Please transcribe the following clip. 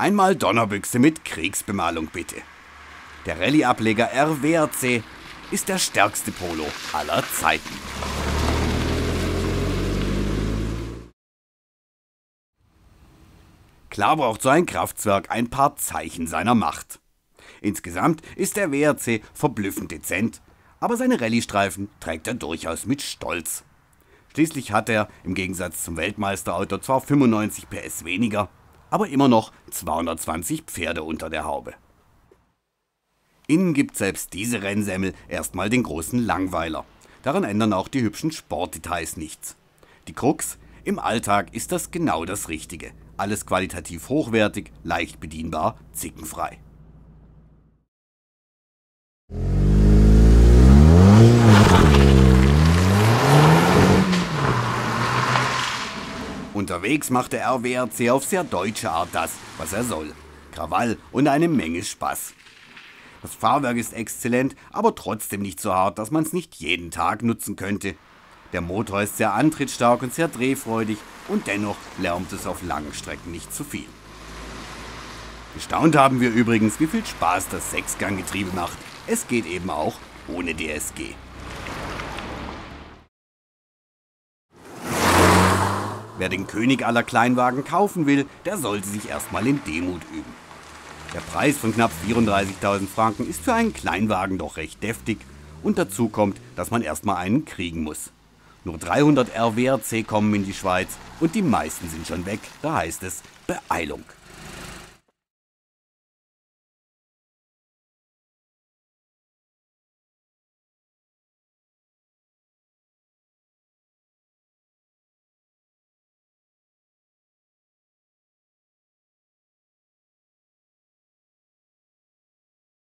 Einmal Donnerbüchse mit Kriegsbemalung bitte. Der Rallye-Ableger RWRC ist der stärkste Polo aller Zeiten. Klar braucht so ein Kraftwerk ein paar Zeichen seiner Macht. Insgesamt ist der WRC verblüffend dezent, aber seine Rallye-Streifen trägt er durchaus mit Stolz. Schließlich hat er im Gegensatz zum Weltmeisterauto zwar 95 PS weniger, aber immer noch 220 Pferde unter der Haube. Innen gibt selbst diese Rennsemmel erstmal den großen Langweiler. Daran ändern auch die hübschen Sportdetails nichts. Die Krux: im Alltag ist das genau das Richtige. Alles qualitativ hochwertig, leicht bedienbar, zickenfrei. Unterwegs macht der RWRC auf sehr deutsche Art das, was er soll. Krawall und eine Menge Spaß. Das Fahrwerk ist exzellent, aber trotzdem nicht so hart, dass man es nicht jeden Tag nutzen könnte. Der Motor ist sehr antrittsstark und sehr drehfreudig und dennoch lärmt es auf langen Strecken nicht zu viel. Gestaunt haben wir übrigens, wie viel Spaß das Sechsganggetriebe macht. Es geht eben auch ohne DSG. Wer den König aller Kleinwagen kaufen will, der sollte sich erstmal in Demut üben. Der Preis von knapp 34.000 Franken ist für einen Kleinwagen doch recht deftig und dazu kommt, dass man erstmal einen kriegen muss. Nur 300 RWRC kommen in die Schweiz und die meisten sind schon weg, da heißt es Beeilung.